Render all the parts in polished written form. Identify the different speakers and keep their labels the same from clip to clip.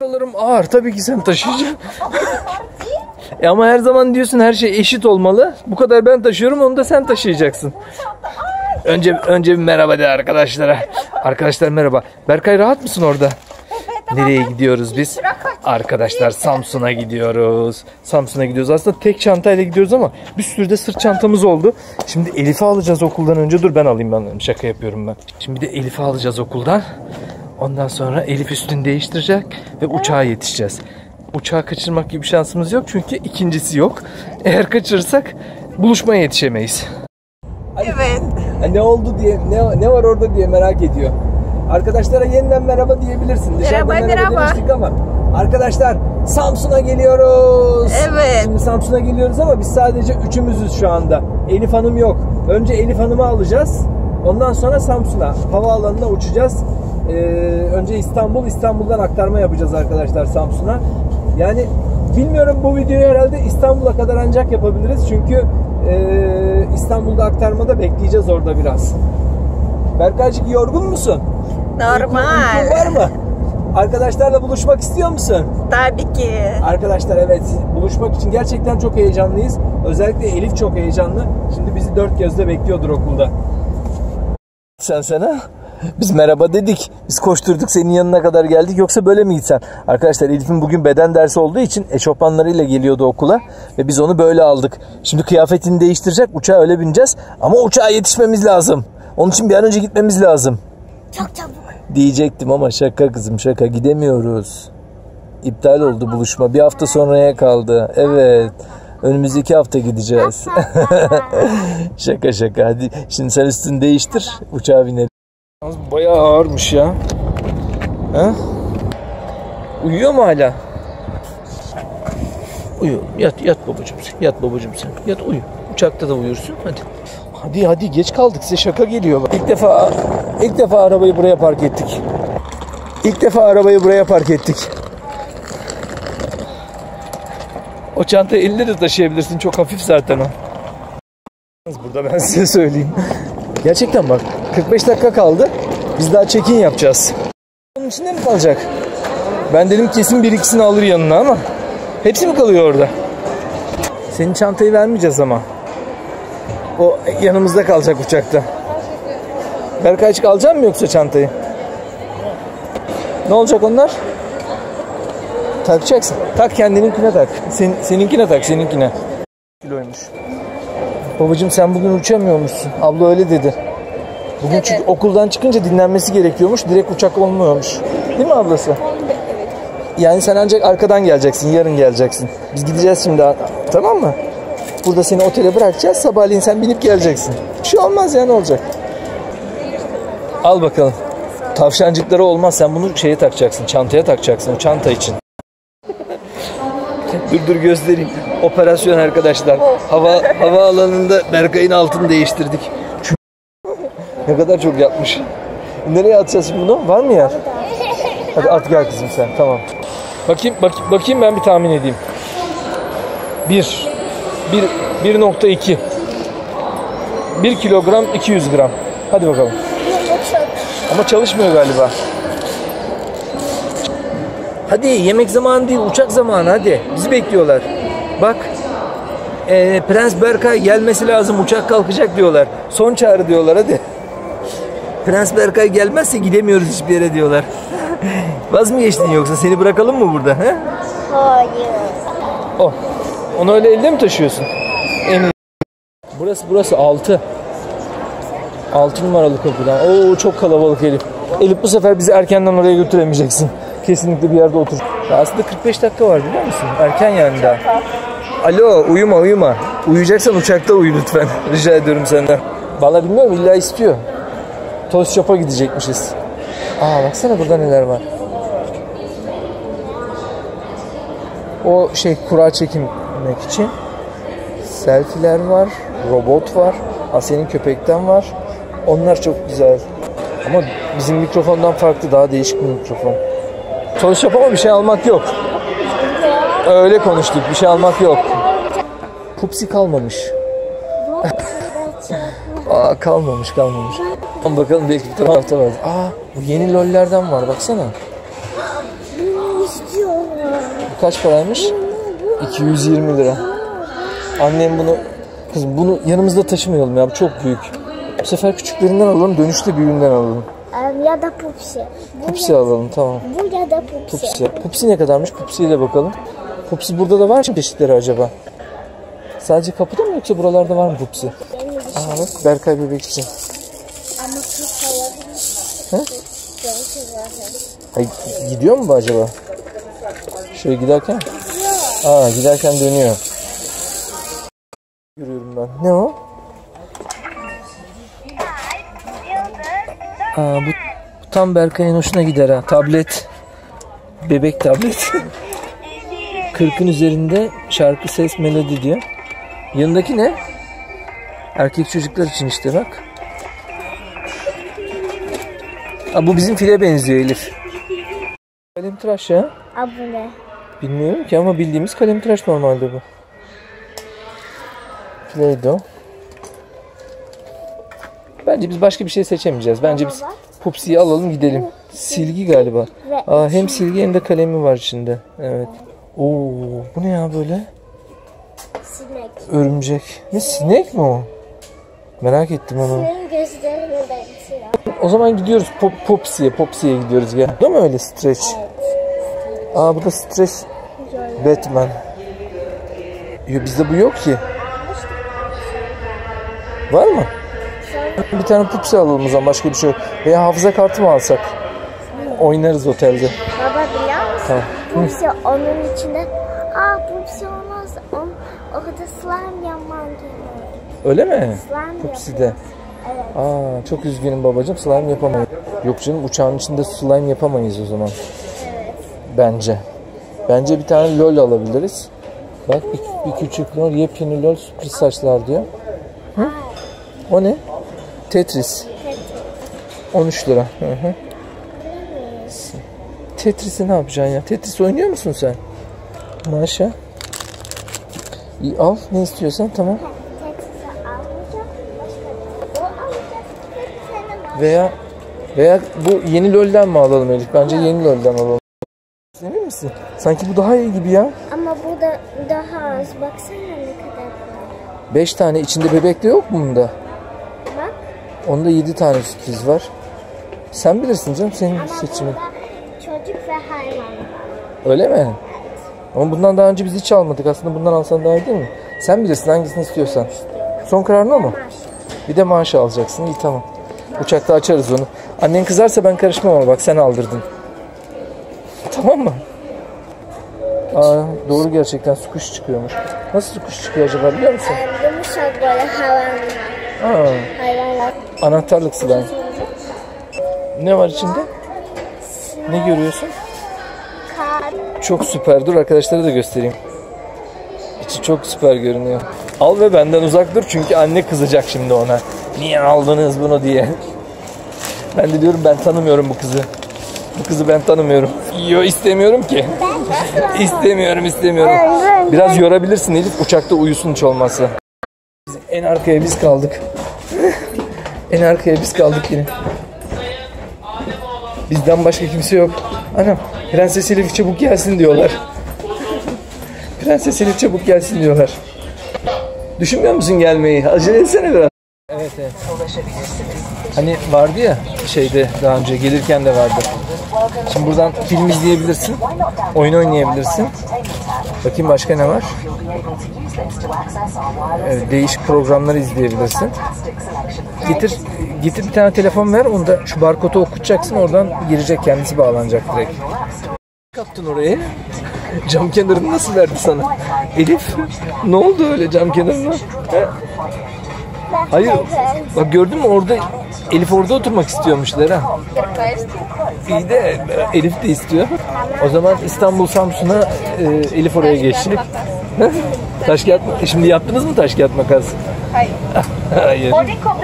Speaker 1: Alırım ağır, tabii ki sen taşıyacaksın. Ama her zaman diyorsun her şey eşit olmalı. Bu kadar ben taşıyorum, onu da sen taşıyacaksın. Önce bir merhaba de arkadaşlara. Arkadaşlar merhaba. Berkay rahat mısın orada? Nereye gidiyoruz biz? Arkadaşlar Samsun'a gidiyoruz. Samsun'a gidiyoruz. Aslında tek çantayla gidiyoruz ama bir sürü de sırt çantamız oldu. Şimdi Elif'i alacağız okuldan önce. Dur ben alayım, ben şaka yapıyorum ben. Şimdi de Elif'i alacağız okuldan. Ondan sonra Elif üstünü değiştirecek ve uçağa yetişeceğiz. Uçağı kaçırmak gibi bir şansımız yok çünkü ikincisi yok. Eğer kaçırırsak buluşmaya yetişemeyiz.
Speaker 2: Evet.
Speaker 1: Ne oldu diye, ne var orada diye merak ediyor. Arkadaşlara yeniden merhaba diyebilirsin. Dışarıda merhaba demiştik ama. Arkadaşlar Samsun'a geliyoruz.
Speaker 2: Evet.
Speaker 1: Şimdi Samsun'a geliyoruz ama biz sadece üçümüzüz şu anda. Elif Hanım yok. Önce Elif Hanım'ı alacağız. Ondan sonra Samsun'a, havaalanına uçacağız. Önce İstanbul'dan aktarma yapacağız arkadaşlar Samsun'a. Yani bilmiyorum, bu videoyu herhalde İstanbul'a kadar ancak yapabiliriz. Çünkü İstanbul'da aktarmada bekleyeceğiz orada biraz. Berkaycık yorgun musun?
Speaker 2: Normal.
Speaker 1: Uykun var mı? Arkadaşlarla buluşmak istiyor musun?
Speaker 2: Tabii ki.
Speaker 1: Arkadaşlar evet, buluşmak için gerçekten çok heyecanlıyız. Özellikle Elif çok heyecanlı. Şimdi bizi dört gözle bekliyordur okulda. Sen sana? Biz merhaba dedik. Biz koşturduk, senin yanına kadar geldik. Yoksa böyle mi gitsen? Arkadaşlar Elif'in bugün beden dersi olduğu için eşofmanlarıyla geliyordu okula. Ve biz onu böyle aldık. Şimdi kıyafetini değiştirecek. Uçağa öyle bineceğiz. Ama uçağa yetişmemiz lazım. Onun için bir an önce gitmemiz lazım.
Speaker 2: Çok çabuk.
Speaker 1: Diyecektim ama şaka kızım, şaka. Gidemiyoruz. İptal oldu buluşma. Bir hafta sonraya kaldı. Evet. Önümüzdeki hafta gideceğiz. Şaka. Hadi şimdi sen üstünü değiştir. Uçağa binelim. Bayağı ağırmış ya. Ha? Uyuyor mu hala? Uyu. Yat babacığım sen. Yat babacığım sen. Yat uyu. Uçakta da uyursun. Hadi geç kaldık. Size şaka geliyor. İlk defa arabayı buraya park ettik. O çantayı elinde de taşıyabilirsin. Çok hafif zaten o. Burada ben size söyleyeyim. Gerçekten bak, 45 dakika kaldı. Biz daha check-in yapacağız. Onun içinde mi kalacak? Ben dedim kesin bir ikisini alır yanına ama hepsi mi kalıyor orada? Senin çantayı vermeyeceğiz ama. O yanımızda kalacak uçakta. Berkaycık alacak mı yoksa çantayı? Ne olacak onlar? Takacaksın. Tak, kendininkine tak. Seninkine tak, seninkine. Kiloymuş. Babacığım sen bugün uçamıyormuşsun. Abla öyle dedi. Bugün evet. Çünkü okuldan çıkınca dinlenmesi gerekiyormuş. Direkt uçak olmuyormuş. Değil mi ablası? Evet. Yani sen ancak arkadan geleceksin. Yarın geleceksin. Biz gideceğiz şimdi. Tamam mı? Burada seni otele bırakacağız. Sabahleyin sen binip geleceksin. Bir şey olmaz ya, ne olacak? Al bakalım. Tavşancıkları olmaz. Sen bunu şeye takacaksın. Çantaya takacaksın. O çanta için. Dur göstereyim. Operasyon arkadaşlar. Havaalanında Berkay'ın altını değiştirdik. Ne kadar çok yapmış. Nereye atacağız şimdi bunu? Var mı yer? Hadi at gel kızım sen. Tamam. Bakayım ben bir tahmin edeyim. 1.2 1 kilogram 200 gram. Hadi bakalım. Ama çalışmıyor galiba. Hadi yemek zamanı değil, uçak zamanı, hadi. Bizi bekliyorlar. Bak. Prens Berkay gelmesi lazım, uçak kalkacak diyorlar. Son çağrı diyorlar, hadi. Prens Berkay gelmezse gidemiyoruz hiçbir yere diyorlar. Vaz mı geçtin yoksa? Seni bırakalım mı burada? He?
Speaker 2: Hayır.
Speaker 1: Onu öyle elde mi taşıyorsun? Burası 6. 6 numaralı kapıdan. Oo çok kalabalık Elif. Elif bu sefer bizi erkenden oraya götüremeyeceksin. Kesinlikle bir yerde otur. Aslında 45 dakika var biliyor musun? Erken yani daha. Alo, uyuma. Uyuyacaksan uçakta uyu lütfen. Rica ediyorum senden. Vallahi bilmiyorum, illa istiyor. Toz Shop'a gidecekmişiz. Baksana burada neler var. O kura çekmek için. Selfie'ler var. Robot var. Asya'nın köpekten var. Onlar çok güzel. Ama bizim mikrofondan farklı, daha değişik bir mikrofon. Toz Shop ama bir şey almak yok. Öyle konuştuk, bir şey almak yok. Pupsi kalmamış. Kalmamış. Bakalım belki bir tarafta var. Bu yeni lollerden var, baksana. kaç paraymış? 220 lira. Annem bunu, kızım bunu yanımızda taşımayalım ya, bu çok büyük. Bu sefer küçüklerinden alalım, dönüşte büyüğünden alalım.
Speaker 2: Ya da Pupsi.
Speaker 1: Pupsi alalım, tamam.
Speaker 2: Bu ya da Pupsi.
Speaker 1: Pupsi. Pupsi ne kadarmış? Pupsi'yle bakalım. Pupsi burada da var mı çeşitleri acaba? Sadece kapıda mı yoksa buralarda var mı Pupsi? Aa bak, Berkay bebek için.
Speaker 2: Ama Pupsi alabilir.
Speaker 1: He? Hayır, gidiyor mu bu acaba? Şöyle giderken? Aa, giderken dönüyor. Görüyorum ben. Ne o? Aa, bu tam Berkay'ın hoşuna gider ha. Tablet. Bebek tablet. 40'ın üzerinde şarkı, ses, melodi diyor. Yanındaki ne? Erkek çocuklar için işte bak. Aa, bu bizim file benziyor Elif. Kalemtıraş ya.
Speaker 2: Aa, bu ne?
Speaker 1: Bilmiyorum ki ama bildiğimiz kalemtıraş normalde bu. Play-Doh. Bence biz başka bir şey seçemeyeceğiz. Bence biz Pupsi'yi alalım gidelim. Silgi galiba. Aa, hem silgi hem de kalemi var içinde. Evet. Oo, bu ne ya böyle?
Speaker 2: Sinek.
Speaker 1: Örümcek. Ne, sinek mi o? Merak ettim onu.
Speaker 2: Senin gözlerine benziyor.
Speaker 1: O zaman gidiyoruz Popsi'ye gidiyoruz ya. Değil mi öyle stretch? Aa, bu da stretch Batman. Yo, bizde bu yok ki. Var mı? Bir tane Pupsi alalım o zaman, başka bir şey yok. Veya hafıza kartı mı alsak? Oynarız otelde.
Speaker 2: Baba biliyor musun?
Speaker 1: Tamam.
Speaker 2: Pupsi onun içinde. Pupsi olmaz. Orada slime yapman gerekiyor.
Speaker 1: Öyle mi?
Speaker 2: Slime
Speaker 1: Pupsi'de.
Speaker 2: Evet.
Speaker 1: Aa, çok üzgünüm babacığım, slime yapamayız. Yok canım, uçağın içinde slime yapamayız o zaman.
Speaker 2: Evet.
Speaker 1: Bence. Bence bir tane LOL alabiliriz. Bak, bir küçük LOL, yepyeni LOL, sürpriz saçlar diyor. Hı? O ne? Tetris. 13 lira. Hı hı. Tetris'i ne yapacaksın ya? Tetris oynuyor musun sen? Maşa. İyi, al ne istiyorsan, tamam.
Speaker 2: Tetris'i almayacak. Başka o alacak.
Speaker 1: Veya bu yeni LOL'den mi alalım Elif? Bence yeni LOL'den alalım. Emin misin? Sanki bu daha iyi gibi ya.
Speaker 2: Ama bu da daha az. Baksana ne kadar var.
Speaker 1: 5 tane içinde bebek de yok mu bunda?
Speaker 2: Bak.
Speaker 1: Onda 7 tane sürpriz var. Sen bilirsin canım, senin
Speaker 2: Ama
Speaker 1: seçimin.
Speaker 2: burada çocuk ve hayvan var.
Speaker 1: Öyle mi? Ama bundan daha önce biz hiç almadık. Aslında bundan alsan daha iyi değil mi? Sen bilirsin hangisini istiyorsan. Son kararın o mu? Bir de maaşı alacaksın. İyi, tamam. Uçakta açarız onu. Annen kızarsa ben karışmam ama bak, sen aldırdın. Tamam mı? Aa, doğru, gerçekten su kuş çıkıyormuş. Nasıl su kuş çıkıyor acaba, biliyor musun?
Speaker 2: Yumuşak böyle hayvanlar.
Speaker 1: Aa,
Speaker 2: Hayvanlar.
Speaker 1: anahtarlık slime. Ne var içinde? Ne görüyorsun?
Speaker 2: Kar.
Speaker 1: Çok süper. Dur arkadaşlara da göstereyim. İçi çok süper görünüyor. Al ve benden uzak dur çünkü anne kızacak şimdi ona. Niye aldınız bunu diye. Ben de diyorum, ben tanımıyorum bu kızı. Bu kızı ben tanımıyorum. Yo, istemiyorum ki. İstemiyorum. Biraz yorabilirsin Elif, uçakta uyusun hiç olmazsa. En arkaya biz kaldık. En arkaya biz kaldık yine. Bizden başka kimse yok. Anam, Prenses Elif çabuk gelsin diyorlar. Prenses Elif çabuk gelsin diyorlar. Düşünmüyor musun gelmeyi? Acele etsene biraz. Evet. Hani vardı ya şeyde, daha önce gelirken de vardı. Şimdi buradan film izleyebilirsin. Oyun oynayabilirsin. Bakayım başka ne var? Evet, değişik programları izleyebilirsin. Getir bir tane telefon ver. Onu da şu barkodu okutacaksın. Oradan girecek, kendisi bağlanacak direkt. Kaptın oraya. Cam kenarını nasıl verdi sana? Elif, ne oldu öyle cam kenarına? Hayır. Bak, gördün mü orada Elif orada oturmak istiyormuş Lera. İyi de Elif de istiyor. O zaman İstanbul Samsun'a Elif oraya geçecek. Taş kağıt, şimdi yaptınız mı taş kağıt makas?
Speaker 2: Hayır.
Speaker 1: Hayır.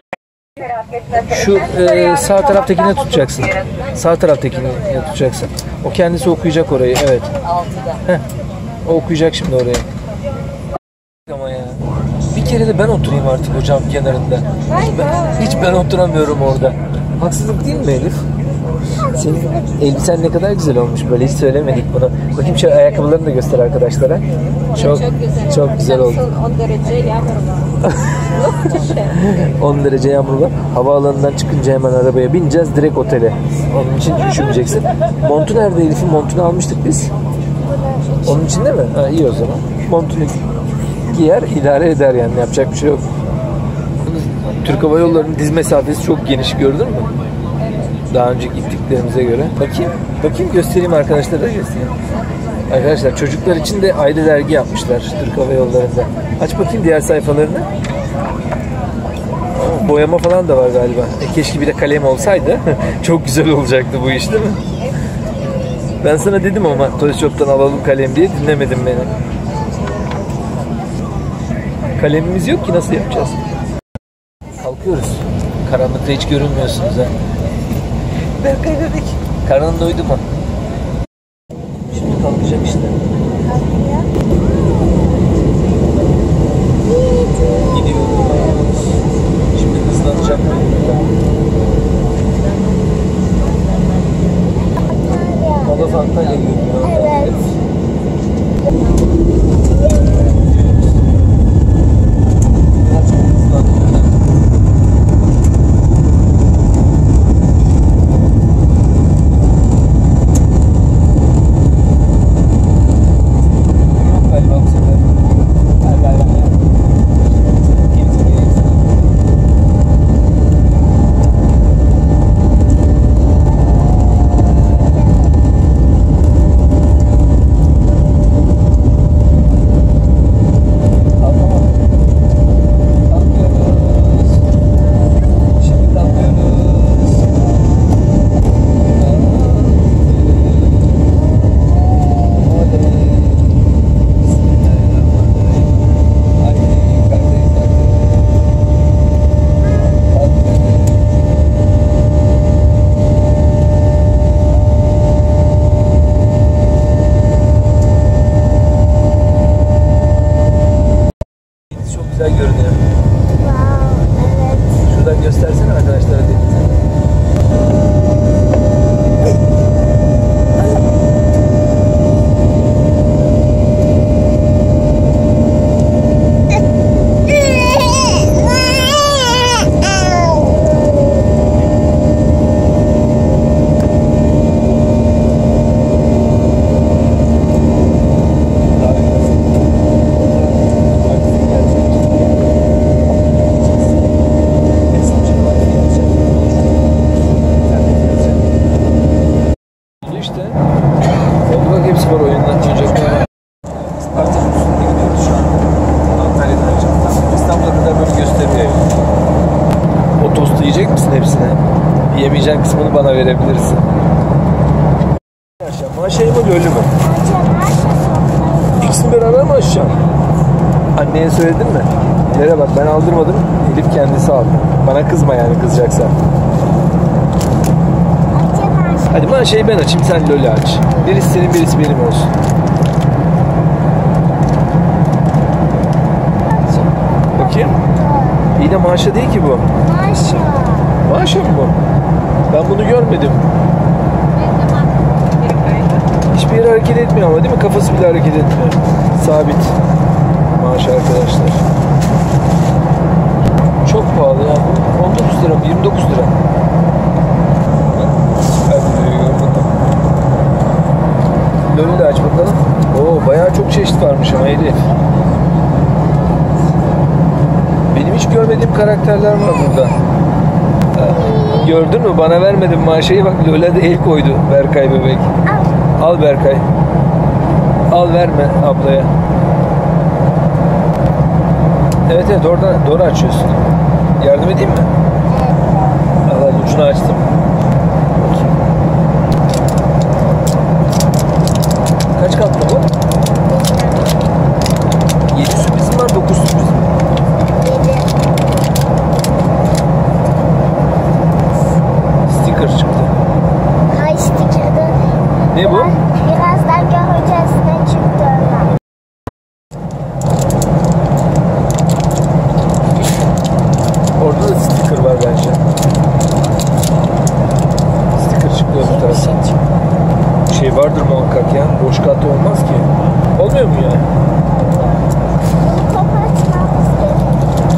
Speaker 1: Şu sağ taraftakine tutacaksın. Sağ taraftakine tutacaksın. O kendisi okuyacak orayı. Evet. Heh. O okuyacak şimdi orayı. Ama ya. Bir kere de ben oturayım artık o cam kenarında. Hiç ben oturamıyorum orada. Haksızlık değil mi Elif? Senin elbisen ne kadar güzel olmuş. Böyle hiç söylemedik bunu. Bakayım şu ayakkabılarını da göster arkadaşlara. Çok güzel. Çok güzel oldu.
Speaker 3: 10 derece yağmur var.
Speaker 1: 10 derece yağmur var. Havaalanından çıkınca hemen arabaya bineceğiz. Direkt otele. Onun için üşümeyeceksin. Montu nerede Elif'in? Montunu almıştık biz. Onun içinde mi? Ha, iyi o zaman. Montunu giyer, idare eder yani. Yapacak bir şey yok. Türk Hava Yolları'nın diz mesafesi çok geniş, gördün mü? Daha önce gittiklerimize göre. Bakayım göstereyim arkadaşlara da göstereyim. Arkadaşlar çocuklar için de ayrı dergi yapmışlar Türk Hava Yolları'nda. Aç bakayım diğer sayfalarını. Boyama falan da var galiba. Keşke bir de kalem olsaydı. Çok güzel olacaktı bu iş değil mi? Ben sana dedim ama Toy Shop'tan alalım kalem diye, dinlemedin beni. Kalemimiz yok ki, nasıl yapacağız? Kalkıyoruz. Karanlıkta hiç görünmüyorsunuz ha. Berkay bebek. Karnın doydu mu? Şimdi kalkacak işte. Gidiyoruz. Şimdi hızlanacak. Moda Antalya görünüyor.
Speaker 2: Evet.
Speaker 1: Güzel görünüyor.
Speaker 2: Wow, evet.
Speaker 1: Şuradan göstersene arkadaşlara denizi. İşte oldu bak, hepsi var oyundan çocuklar. Artık üstünde gidiyoruz şu an. Antalya'dan önce. İstanbul'a kadar böyle gösteriyor. O tostu yiyecek misin hepsini? Yemeyeceğin kısmını bana verebilirsin. Maşayı mı gölü mü? İkisini beraber mi aşacaksın? Anneye söyledin mi? Nereye bak, ben aldırmadım. Elif kendisi aldı. Bana kızma yani, kızacaksa. Hadi maşayı ben açayım, sen lolü aç. Birisi senin, birisi benim olsun. Bakayım. İyi de maşa değil ki bu.
Speaker 2: Maşa.
Speaker 1: Maşa mı bu? Ben bunu görmedim. Hiçbir yere hareket etmiyor ama değil mi? Kafası bile hareket etmiyor. Sabit. Maşa arkadaşlar. Çok pahalı ya. 19 lira mı? 29 lira. Lölü de aç bakalım. Oo, bayağı çok çeşit varmış ama Elif. Benim hiç görmediğim karakterler var burada. Gördün mü? Bana vermedin maşayı, bak Löl'e de el koydu Berkay bebek. Al Berkay. Al, verme ablaya. Evet evet, oradan doğru açıyorsun. Yardım edeyim mi? Allah, ucunu açtım. Kaç katlı bu? 7 sürprizim var, 9 sürprizim var. Sticker çıktı.
Speaker 2: Hay sticker'da.
Speaker 1: Ne bu?
Speaker 2: Birazdan göreceğiz ne çıktı ona.
Speaker 1: Orada da sticker var bence. Sticker çıktı öbür tarafa. katı olmaz ki. Olmuyor mu ya?
Speaker 2: Bunu kapatmamız gerekiyor.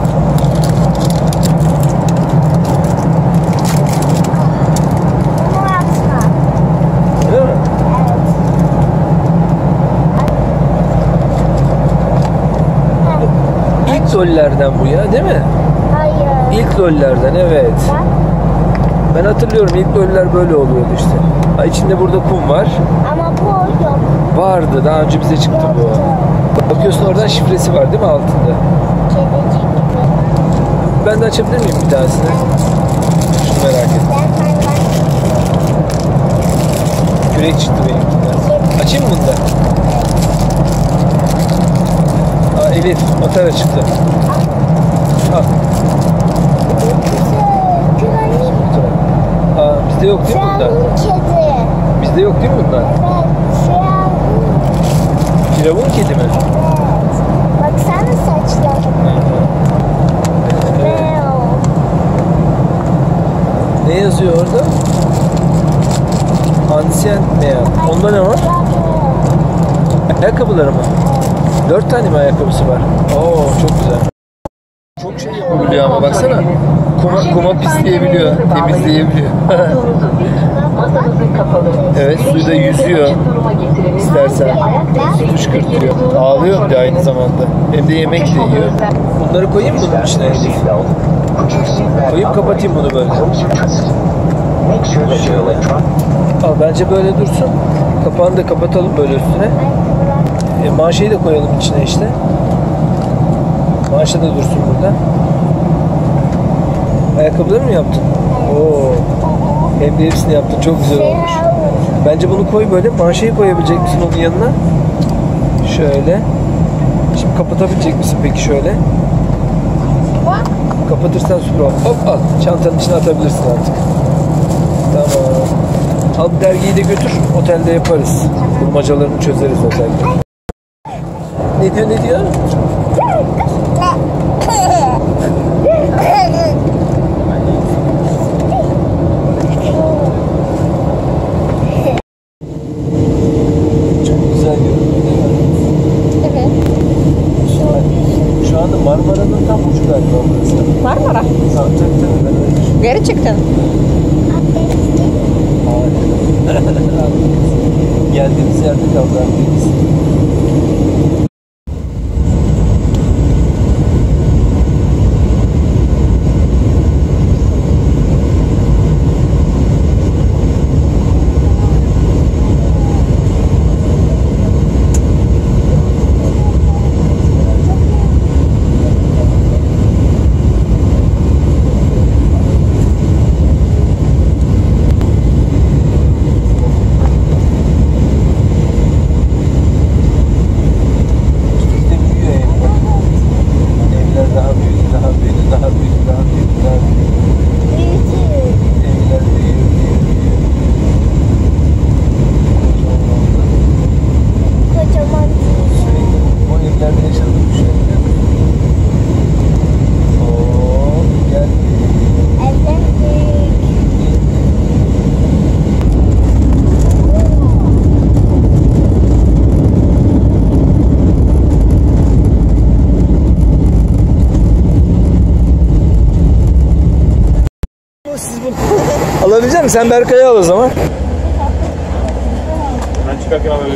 Speaker 2: Bunu yapma.
Speaker 1: Değil mi?
Speaker 2: Evet.
Speaker 1: İlk lollerden bu ya, değil mi?
Speaker 2: Hayır.
Speaker 1: İlk lollerden, evet.
Speaker 2: Bak.
Speaker 1: Ben hatırlıyorum, ilk loller böyle oluyordu işte. Ha, içinde burada kum var.
Speaker 2: Ama bu yok.
Speaker 1: Vardı, daha önce bize çıktı bu.
Speaker 2: Yoktu.
Speaker 1: Bakıyorsun oradan şifresi var değil mi altında?
Speaker 2: Kedicik gibi.
Speaker 1: Ben de açabilir miyim bir tanesini? Şunu merak ettim.
Speaker 2: Ben.
Speaker 1: Kürek çıktı benimkinden. Açayım mı bunu da? Aa, Elif, matara çıktı. Al. Aa, bizde yok değil mi bundan?
Speaker 2: Kedi.
Speaker 1: Bizde yok değil mi bundan?
Speaker 2: Evet.
Speaker 1: Firavun kedi mi?
Speaker 2: Evet. Baksana saçları.
Speaker 1: Ne yazıyor orada? Ancient Mea. Onda ne var? Ayakkabıları mı? 4 tane mi ayakkabısı var? Oo, çok güzel. Çok şey yapabiliyor ama baksana. Kuma pisleyebiliyor, temizleyebiliyor. Evet, suyda yüzüyor. İstersen. Su fışkırtıyor. Ağlıyor bir de aynı zamanda. Hem de yemek de yiyor. Bunları koyayım mı bunun içine? Koyup kapatayım bunu böyle. Şöyle. Al, bence böyle dursun. Kapağını da kapatalım böyle üstüne. Manşeyi de koyalım içine işte. Manşe de dursun burada. Ayakkabıları mı yaptın? Oo. Hem de hepsini yaptın. Çok güzel olmuş. Bence bunu koy böyle. Manşeyi koyabilecek misin onun yanına? Şöyle. Şimdi kapatabilecek misin peki şöyle? Kapatırsan süper olur. Hop, al. Çantanın içine atabilirsin artık. Tamam. Al, bu dergiyi de götür. Otelde yaparız. Bulmacalarını çözeriz otelde. Ne diyor, ne diyor? Çok güzel görünüyor değil mi?
Speaker 2: Evet.
Speaker 1: Şu anda Marmara'nın tam ucu galiba burası.
Speaker 3: Marmara.
Speaker 1: Tabii tabii, ben öyle düşünüyorum.
Speaker 3: Geri çıktın.
Speaker 1: Geldiğimiz yerde kaldı Akdeniz. Alabilecek misin? Sen Berkay'ı al o zaman.
Speaker 4: Ben çıkarken alabilirim.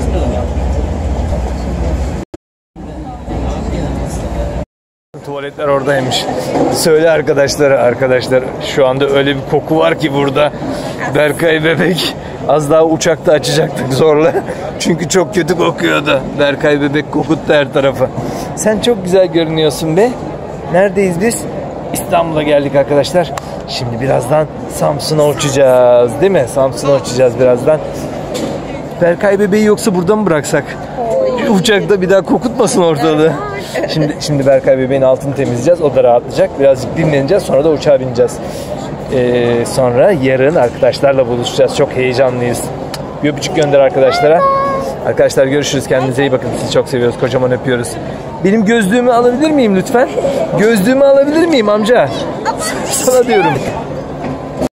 Speaker 1: Tuvaletler oradaymış. Söyle arkadaşlar, şu anda öyle bir koku var ki burada. Berkay bebek az daha uçakta açacaktık zorla. Çünkü çok kötü kokuyordu. Berkay bebek kokuttu her tarafı. Sen çok güzel görünüyorsun be. Neredeyiz biz? İstanbul'a geldik arkadaşlar. Şimdi birazdan Samsun'a uçacağız, değil mi? Samsun'a uçacağız birazdan. Berkay bebeği yoksa burada mı bıraksak? Uçakta bir daha kokutmasın ortalığı. Şimdi Berkay bebeğin altını temizleyeceğiz. O da rahatlayacak. Birazcık dinleneceğiz. Sonra da uçağa bineceğiz. Sonra yarın arkadaşlarla buluşacağız. Çok heyecanlıyız. Bir öpücük gönder arkadaşlara. Arkadaşlar görüşürüz. Kendinize iyi bakın. Sizi çok seviyoruz. Kocaman öpüyoruz. Benim gözlüğümü alabilir miyim lütfen? Gözlüğümü alabilir miyim amca? Sana diyorum.